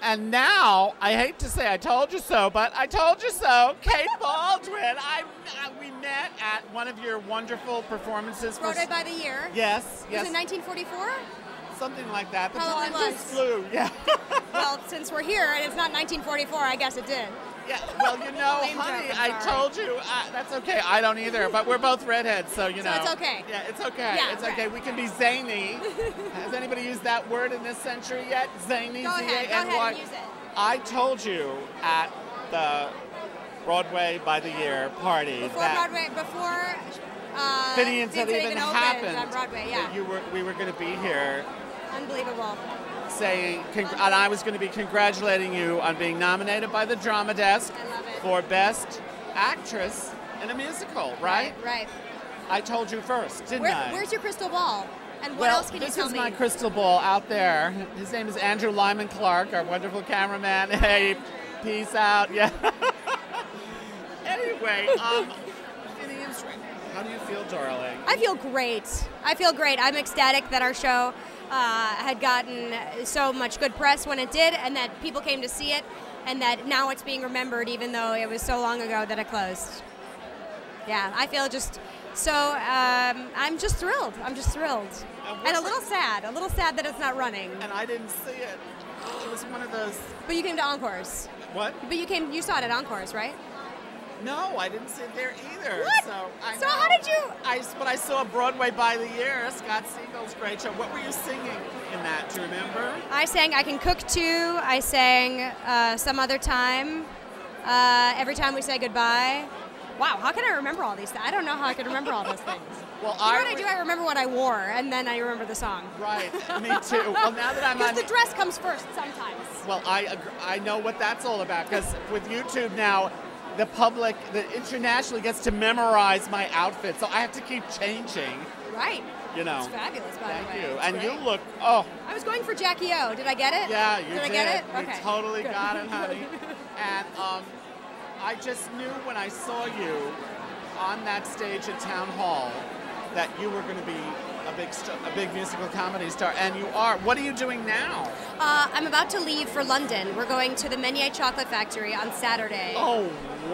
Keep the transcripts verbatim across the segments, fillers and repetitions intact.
And now, I hate to say I told you so, but I told you so, Kate Baldwin. I, I we met at one of your wonderful performances. Broadway by the Year. Yes, yes. Was it nineteen forty-four? Something like that. The Probably time was. just flew. Yeah. Well, since we're here and it's not nineteen forty-four, I guess it did. Yeah. Well, you know, Lame honey, joke, I I'm sorry. told you. Uh, that's okay. I don't either. But we're both redheads, so you So know. it's okay. Yeah, it's okay. Yeah, it's right. okay. We can be zany. Has anybody used that word in this century yet? Zany. Go ahead. Go ahead and use it. I told you at the Broadway by the Year party Before that Broadway, before uh, Finian's had Finian even opened happened. on Broadway, yeah. That you were, we were going to be here Unbelievable. saying, congr- and I was going to be congratulating you on being nominated by the Drama Desk I love it. for Best Actress in a Musical, right? Right. right. I told you first, didn't Where, I? where's your crystal ball? And what well, else can you this tell is me? my crystal ball out there. His name is Andrew Lyman Clark, our wonderful cameraman. Hey, peace out. Yeah. Anyway, um, Finian's, how do you feel, darling? I feel great. I feel great. I'm ecstatic that our show uh, had gotten so much good press when it did, and that people came to see it, and that now it's being remembered, even though it was so long ago that it closed. Yeah, I feel just so. Um, I'm just thrilled. I'm just thrilled, And and a little sad. A little sad that it's not running. And I didn't see it. It was one of those. But you came to Encores. What? But you came. You saw it at Encores, right? No, I didn't see it there either. What? So, I So know. how did you- I, but I saw Broadway by the Year, Scott Siegel's great show. What were you singing in that? Do you remember? I sang I Can Cook Too. I sang uh, Some Other Time. Uh, Every Time We Say Goodbye. Wow, how can I remember all these things? I don't know how I can remember all those things. Well, You know I what I do? I remember what I wore, and then I remember the song. Right, me too. Well, now that I'm on, Because the dress comes first sometimes. well, I agree, I know what that's all about because with YouTube now, the public, the internationally gets to memorize my outfit, so I have to keep changing. Right. You know. It's fabulous, by Thank the way. you. It's And great. you look. Oh, I was going for Jackie O. Did I get it? yeah, you did. did. I get it? You Okay. totally Good. got it, honey. And um, I just knew when I saw you on that stage at Town Hall that you were going to be a big, st- a big musical comedy star, and you are. What are you doing now? Uh, I'm about to leave for London. We're going to the Meunier Chocolate Factory on Saturday. Oh,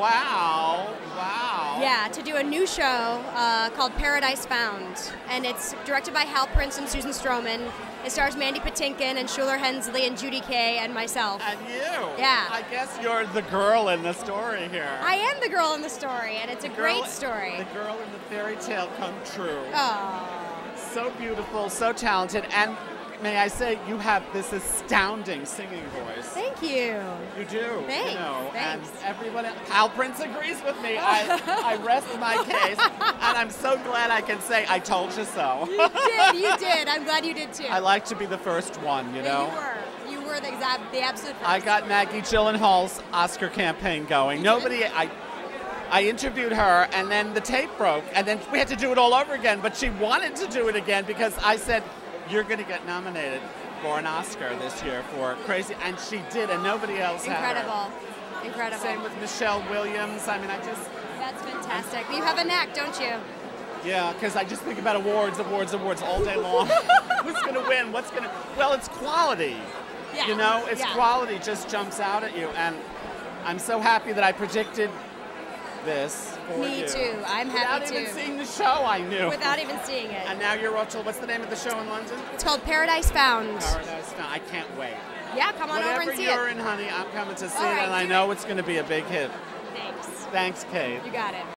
wow, wow. Yeah, to do a new show uh, called Paradise Found. And it's directed by Hal Prince and Susan Stroman. It stars Mandy Patinkin and Shuler Hensley and Judy Kay and myself. And you. Yeah. I guess you're the girl in the story here. I am the girl in the story, and it's a The great girl- story. The girl in the fairy tale come true. Oh. So beautiful, so talented, and may I say, you have this astounding singing voice. Thank you. You do. Thanks, You know, thanks. and everyone, Hal Prince agrees with me. I, I rest my case, and I'm so glad I can say I told you so. You did, you did. I'm glad you did too. I like to be the first one, you know. You were. You were the, exact, the absolute first. I got Maggie Gyllenhaal's Oscar campaign going. You Nobody, did? I, I interviewed her, and then the tape broke, and then we had to do it all over again. But she wanted to do it again because I said, "You're going to get nominated for an Oscar this year for Crazy," and she did, and nobody else had her. Incredible. Incredible. Same with Michelle Williams. I mean, I just, That's fantastic. You have a knack, don't you? yeah, because I just think about awards, awards, awards all day long. Who's going to win? What's going to? Well, it's quality. Yeah. You know, it's Yeah. quality just jumps out at you, and I'm so happy that I predicted this for Me you. too. I'm Without happy even too. seeing the show, I knew. Without even seeing it. And now you're off to, what's the name of the show in London? It's called Paradise Found. Paradise Found. I can't wait. Yeah, come on Whatever over and see you're it. in, honey, I'm coming to see All it, right, and I do know it. it's going to be a big hit. Thanks. Thanks, Kate. You got it.